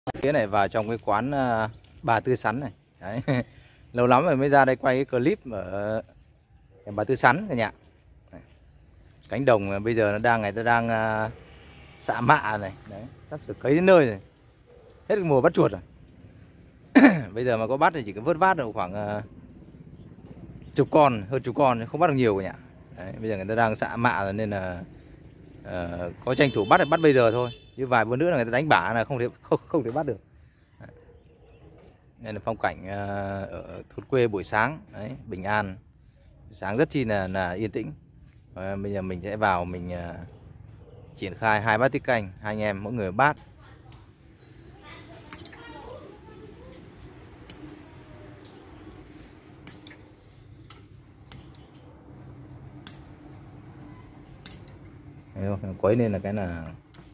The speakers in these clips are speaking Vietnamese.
Cái này vào trong cái quán Bà Tư Sắn này. Đấy. Lâu lắm rồi mới ra đây quay cái clip ở Bà Tư Sắn cả nhà. Đấy. Cánh đồng bây giờ người ta đang xạ mạ này. Đấy. Sắp sửa cấy đến nơi rồi. Hết mùa bắt chuột rồi. Bây giờ mà có bắt thì chỉ có vớt vát được khoảng chục con, hơn chục con, không bắt được nhiều cả nhà. Đấy. Bây giờ người ta đang xạ mạ rồi nên là có tranh thủ bắt thì bắt bây giờ thôi. Chứ vài bữa nữa là người ta đánh bả là không thể bắt được. Đây là phong cảnh ở thôn quê buổi sáng. Đấy, bình an. Sáng rất chi là yên tĩnh. Bây giờ mình sẽ vào mình triển khai 2 bát tiết canh, 2 anh em mỗi người 1 bát. Quấy lên là cái là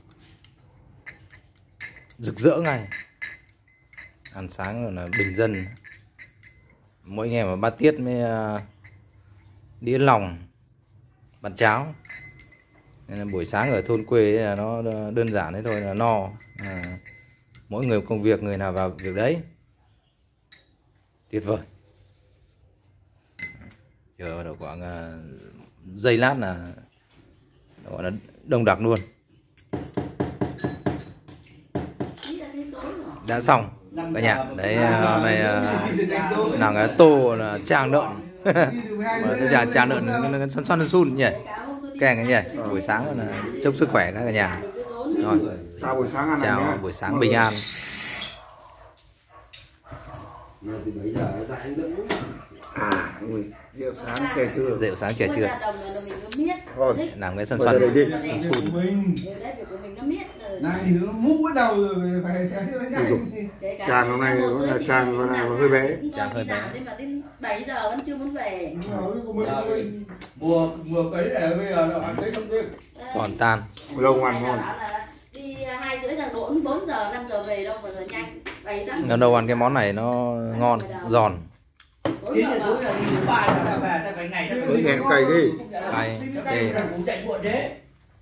rực rỡ ngay. Ăn sáng rồi là bình dân. Mỗi ngày mà 3 tiết mới đĩa lòng bát cháo. Nên là buổi sáng ở thôn quê là nó đơn giản thế thôi là no. Mỗi người công việc, người nào vào việc đấy. Tuyệt vời. Chờ được khoảng giây lát là gọi là đông đặc luôn. Đã xong cả nhà. Đấy này là cái tô là tràng lợn. Tràng lợn xoăn sun nhỉ. Kèn nhỉ. Buổi sáng là chúc sức khỏe các cả nhà. Rồi. Chào buổi sáng ăn chào buổi sáng bình an. Rượu sáng chè trưa. Rượu sáng chè trưa. Thôi, làm cái xoăn sun. Này thì nó mũ bắt đầu rồi phải Chàng hôm nay là chàng hơi bé. Chàng hơi bé. Đến 7 giờ vẫn chưa muốn về. Mùa cấy này bây giờ nó ăn cấy trong đêm. Còn tan. Lâu ngoan ngon. Đi 2 rưỡi giờ 4 giờ 5 giờ về đâu mà nó nhanh. 7 8. Lần đầu ăn cái món này nó ngon, giòn. Tối là đi 3 giờ về ta phải ngày nó Nghe cay đi. Cay. cũng chạy muộn thế.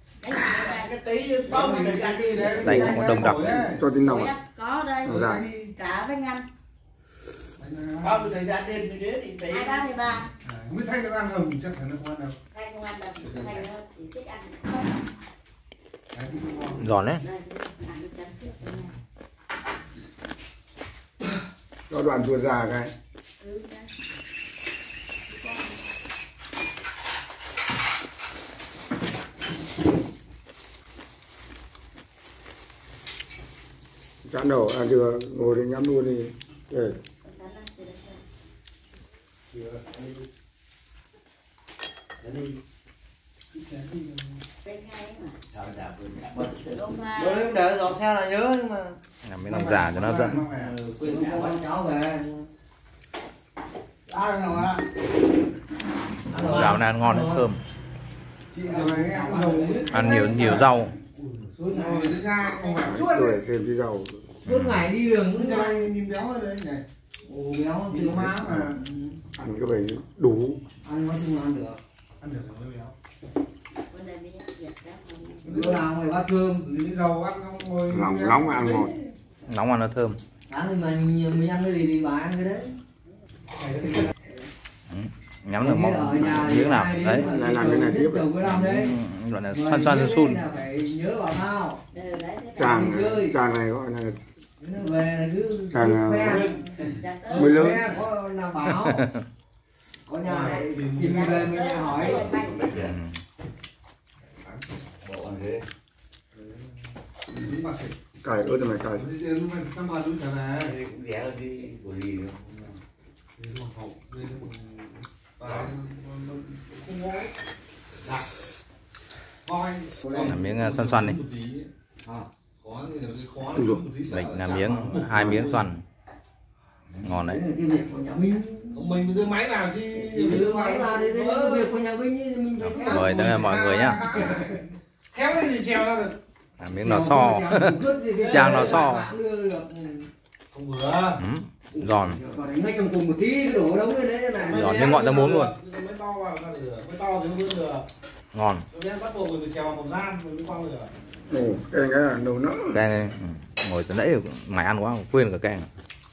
Đánh không có đông đặc. Cho tinh nồng ạ. Có đây. Cá với ngăn. Bao nhiêu thời gian đêm như thế thì phải 2-3-13. Mới thay nó ăn hầm chắc chắn nó không ăn đâu. Thay không ăn đâu. Thay nó chỉ thích ăn. Giòn đấy. Cho đoạn chuột già cái. Chán đầu ăn chưa, ngồi để nhắm luôn đi. Để. Nếu để dọn xe là nhớ nhưng mà Làm mấy làm giả cho nó hấp dẫn. quên con cháu về. Rau này ăn ngon đấy, thơm. Ăn nhiều rau. Rồi thêm tí dầu. Suốt ngày đi đường cũng cho nhìn béo hơn đấy này. ồ béo Chỉ có má mà Ăn cái này đủ. ăn nói chung là ăn được. ăn được rồi béo. Bữa nào phải bát cơm. Cái dầu ăn không ngồi Nóng ăn ngon. Nóng ăn nó thơm. Sáng thì mà mình ăn cái gì thì bà ăn cái đấy. Nhắm được món miếng nào đấy. Lại làm cái này tiếp. Gọi là xoăn sun. Phải nhớ vào thao. Chàng này gọi là Về là cứ chàng mới lớn. Có nào bảo. Có nhà này tìm về mình hỏi. Cải ớt này cải. Trong bàn luôn chả là cũng rẻ hơn đi của gì nữa. Làm miếng xoăn đi. Mình làm miếng 2 miếng xoăn. Ngon đấy. mình đưa máy vào chứ Đưa máy vào đi việc của nhà Vinh mình phải Mời tất cả mọi người nhá. khéo cái gì treo ra được. Làm miếng lò xo. Chàng lò xo. Không vừa. Giòn. Ngay trong cùng một tí đổ đống lên đấy này. Giòn như ngọn ra muống luôn. Mới to vào ra được. Mới to thì nó vươn được. Ngon. bắt buộc mình phải trèo vào một gian rồi mới khoan được. Ồ, cái là nấu nữa. Canh này, ngồi từ nãy mày ăn quá quên cả canh.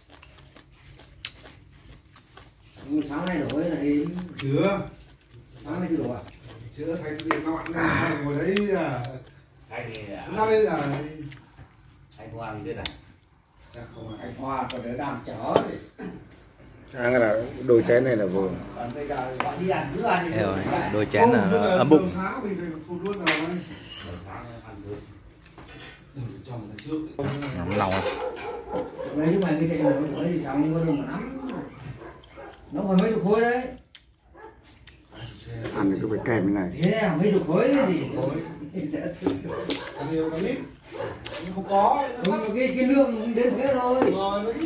Sáng nay đổi là đi. Chưa. Sáng nay chưa đổi à? Chưa thành gì nó ăn ngồi đấy là Anh thì ra đây là anh không ăn thế này. Không, anh Hoa còn để đang chở thì. Cái là đôi chén này là vừa. Còn bây giờ gọi đi ăn cứ ăn đi. Rồi, đôi chén là nó ấm bụng. sáng mình phải phụt luôn rồi. Đầu tháng ăn sớm. Cho người ta trước. Nóng lòng. Mấy nhưng mà cái chạy này nó đi xong có đâu mà nắm. Nó còn mấy chục khối đấy. Ăn thì cứ phải kèm cái này. Thế là mấy chục khối đấy gì? Nhiều cái ít. Không có. Cái lượng đến thế thôi. Rồi nó ít.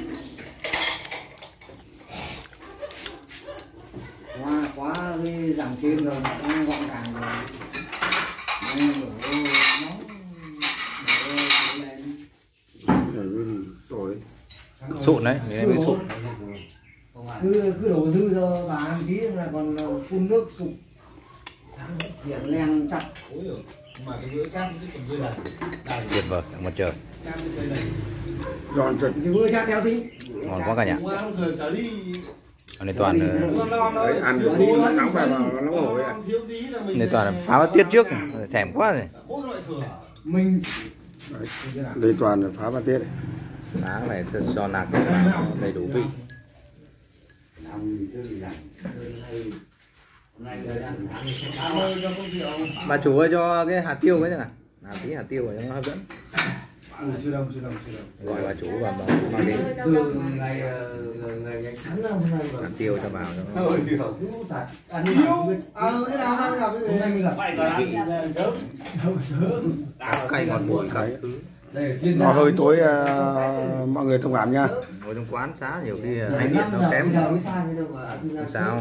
Quá cái giảm trên rồi nó gọn gàng rồi. Nó đổ nóng đổ lên. Rồi cái gì tối. Sụn đấy, mình đây mới sụn. Cứ đổ dư cho bà ăn tí là còn phun nước sụp sáng điểm len chặt. Ôi giời. Mà cái bữa chát chứ còn dư này. Đây. Tuyệt vời, mặt trời. Chát cái dây này. Giòn chật. Cái bữa chặt đeo tí. Ngon quá cả nhà. Mua ăn thời trở đi. Này toàn Đấy, ăn được tí nó nóng phải vào nó nóng hổi ạ. này toàn là phá bát tiết trước, thèm quá rồi. Mình Đây toàn là phá bát tiết. Đá này cho nạc đầy đủ vị. Làm gì chứ gì làm. Hôm nay giờ ăn sáng. Bà chủ ơi cho cái hạt tiêu cái chứ nào. Làm tí hạt tiêu để cho nó hấp dẫn. Chưa đâu. Gọi bà chủ và mang đến từ ngày ngày tháng năm nay hạt tiêu cho vào cho nó ăn cái nào đang gặp cái gì? Phải còn ăn sớm. cay ngọt bùi các thứ. Nó hơi tối mọi người thông cảm nha. Ngồi trong quán xá nhiều khi hay điện nó kém. Không sao.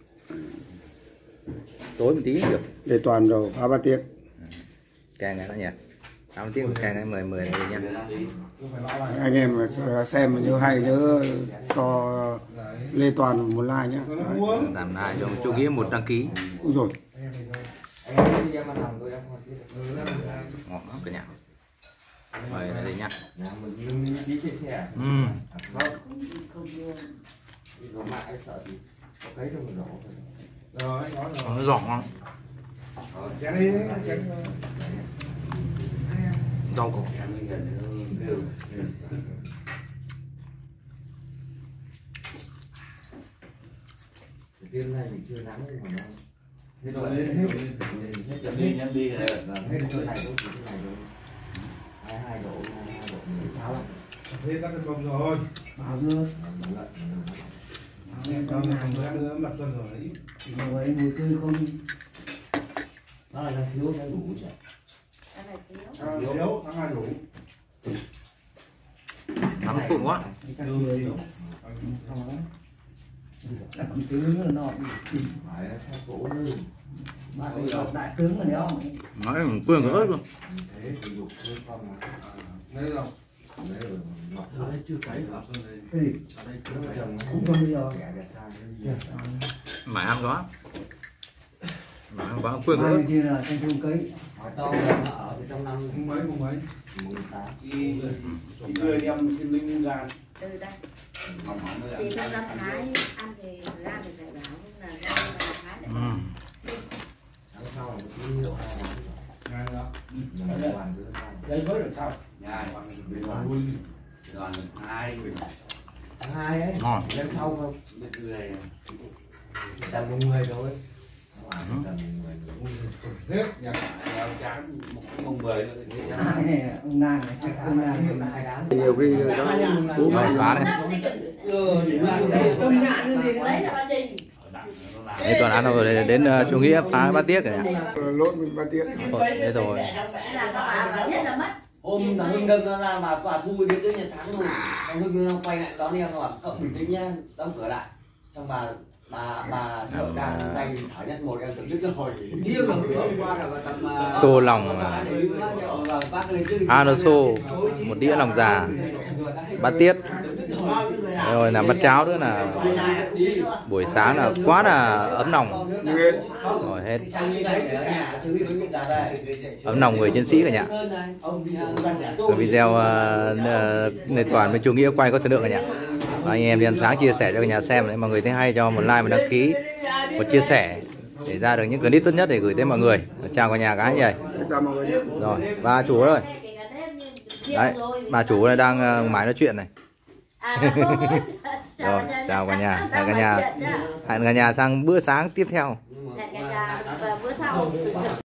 Tối một tí được. Để toàn rồi phá bát tiết. Càng ngày nó nhỉ. Sao tiếng càng ngày 10 này đi nha. Anh em xem nhớ hay nhớ cho Lê Toàn một like nhé. Làm lại cho chú Nghĩa một đăng ký. Úi rồi. Ngọt lắm cả nhà. Mời này đi nha. Rồi, nói rồi. Nó giòn ngon. Chén đi, chén. Rau củ. Tiên này mình chưa nắng mà nó Thế rồi lên hết. Nhắn đi này. hết chỗ này cũng chỉ thế này thôi. 22 độ 16. Thế đã thành công rồi. Bao dưa. Cho hàng bữa nữa lập xuân rồi ít. Rồi mùi tươi không. Nó là thiếu nó đủ chứ. Thiếu, tháng 2 đủ. Nóng phụn quá. Tướng nó phải theo cổ nữa. Bạn đi học đại tướng rồi đấy không? Nói mình quên cả ớt luôn. Thế sử dụng cái con mà Đây rồi. đấy rồi ngọt Ở đây chưa thấy lập xuân đây. cái gì? Ở đây chưa thấy. Cũng không bây giờ. Mày ăn quá. Mày ăn quá quên cả Mai ớt. kia là thanh thương cấy. Hỏi to là nó ở cái trong năm Mùng mấy. mùng 8. Đi người đem xin linh ra. Từ đây. Hỏng rồi. Chị cho ra thái ăn thì ra thì phải bảo là ra là thái để Tháng sau là một cái hiệu Ngay đó. đấy với được sao? Nhà bên đoàn. Đoàn 2. Tháng 2 ấy. Ngon. Lên sau không? Bên người. Tầm mùng 10 thôi. Hết nhà. Chán mùng 10 nữa thì thế. Ông Nang này, chắc ông Nang hôm nay đáng. Nhiều khi bố Rồi mẹ phá đấy. Công nhận cái gì đấy là ba trình. Thế toàn ăn rồi đến chú Nghĩa phá bát tiết cả nhà. lốt mình bát tiết. Thế rồi. Là các bà nhất là mất. Hôm thằng Hưng Đâm nó ra mà quả Thu đến tới nhà thắng rồi, thằng Hưng nó quay lại đón em nó bảo cậu bình tĩnh nhá, đóng cửa lại. Xong bà sợ đang tay thở nhất một em tự dứt rồi. Nhiều lắm hôm qua là tầm Tô lòng Bác lên trước Anoso, một đĩa lòng già, bát tiết, Rồi làm bát cháo nữa là buổi sáng là quá là ấm nòng. Rồi hết. Ấm nòng người chiến sĩ cả nhà. Cái video Lê Toàn với chú Nghĩa quay có thời lượng cả nhà. Anh em đi ăn sáng chia sẻ cho cả nhà xem, nếu mà người thấy hay cho một like, một đăng ký, một chia sẻ để ra được những clip tốt nhất để gửi tới mọi người. Chào cả nhà cái nhỉ. Rồi, bà chủ ơi. Đấy, bà chủ này đang mãi nói chuyện này. Rồi, chào cả nhà. Hẹn cả nhà sang bữa sáng tiếp theo. Hẹn cả nhà bữa sau.